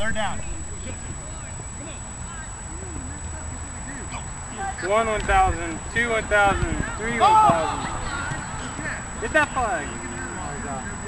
Third down. 1 1,000, 2 1,000, 3 1,000. Get that flag.